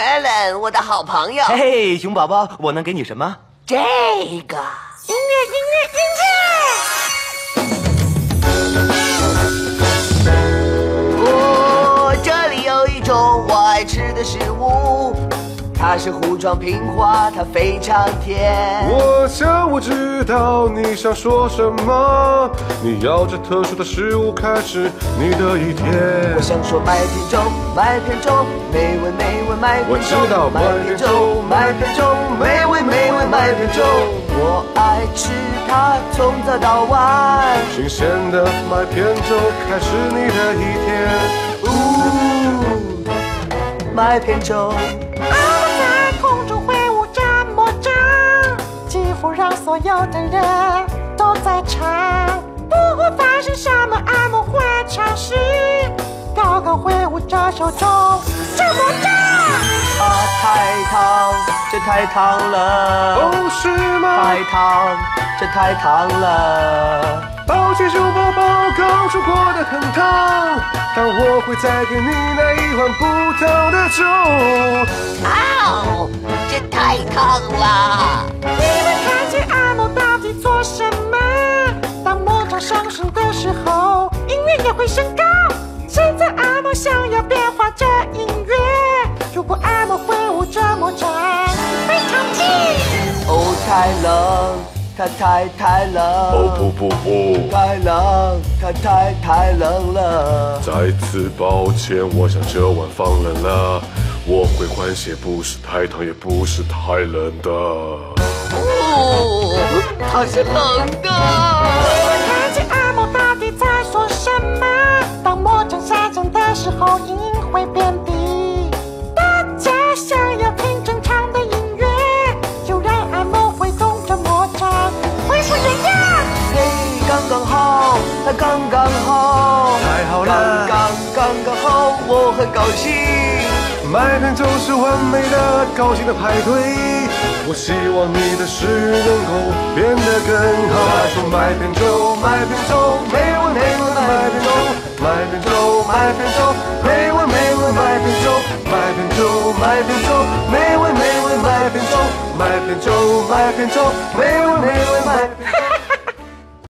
Alan， 我的好朋友。 嘿，熊宝宝，我能给你什么？ 这个音乐。哦，这里有一种我爱吃的食物，它是糊状平滑，它非常甜。 我想我知道你想说什么，你要这特殊的食物开始你的一天。 我想说麦片粥，麦片粥，美味美味麦片粥。 我知道麦片粥，麦片粥，美味美味麦片粥。我爱吃它，从早到晚。 新鲜的麦片粥开始你的一天。 麦片粥。 让所有的人都在唱，不管发生什么，阿莫会尝试高歌挥舞这手中这魔杖。 太烫，这太烫了。 哦，是吗？ 太烫，这太烫了。 抱歉，熊宝宝，刚说过的很烫，但我会再给你来一碗不烫的粥。 哦，这太烫了。 你们看见阿莫到底做什么？当魔杖上升的时候，音乐也会升高。现在阿莫想要变化这音乐，如果阿莫挥舞这魔杖，非常近。 哦，太冷，它太冷。 哦不， 太冷，它太冷了。 再次抱歉，我想这碗放冷了。我会换些不是太烫也不是太冷的。 哦，它是冷的。 你们看见阿莫到底在说什么？当魔杖下降的时候，音会变低。大家想要听正常的音乐，就让阿莫挥动着魔杖，恢复原样。 嘿，刚刚好，它刚刚好， 太好了， 刚刚好，我很高兴。 麦片粥是完美的高兴的派对。我希望你的食欲能够变得更好。他说麦片粥，麦片粥，美味美味的麦片粥，麦片粥，麦片粥，美味美味麦片粥，麦片粥，麦片粥，美味美味麦片粥，麦片粥，麦片粥，美味美味麦片粥。